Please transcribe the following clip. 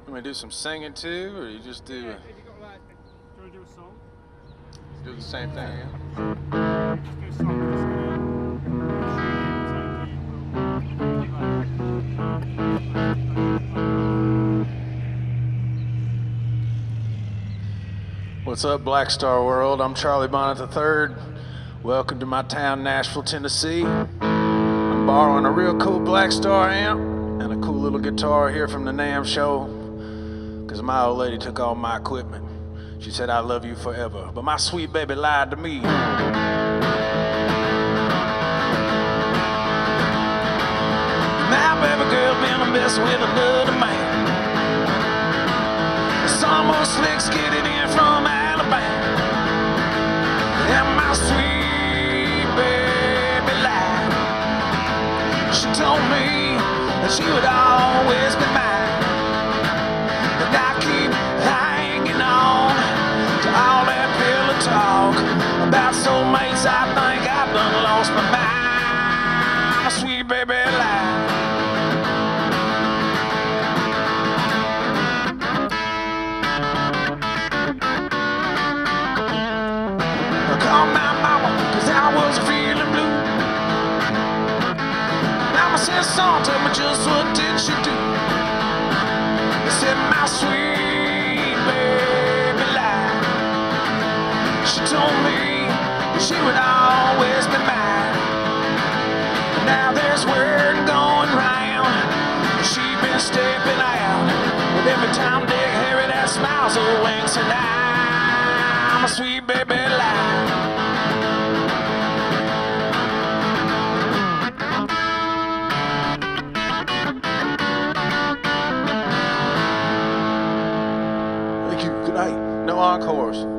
Want me to do some singing too, or you just do? Yeah, if you got like, do you want to do a song? Do the same thing again. Just do a song. What's up, Blackstar world? I'm Charlie Bonnet III. Welcome to my town, Nashville, Tennessee. I'm borrowing a real cool Blackstar amp and a cool little guitar here from the NAMM show, because my old lady took all my equipment. She said, "I love you forever," but my sweet baby lied to me. My baby girl been a mess with another man. Summer slick skidded in from Alabama, and my sweet baby lied. She told me that she would always be mine, and I keep hanging on to all that pillow talk about soulmates. I think I've done lost my mind. My sweet baby lied. Called my mama, cause I was feeling blue. Mama said, "Son, tell me just what did she do?" I said, "My sweet baby lied. She told me that she would always be mine. And now there's word going round, she been stepping out. But every time Dick Harry that smiles or winks, and I'm a sweet baby lied." No encores.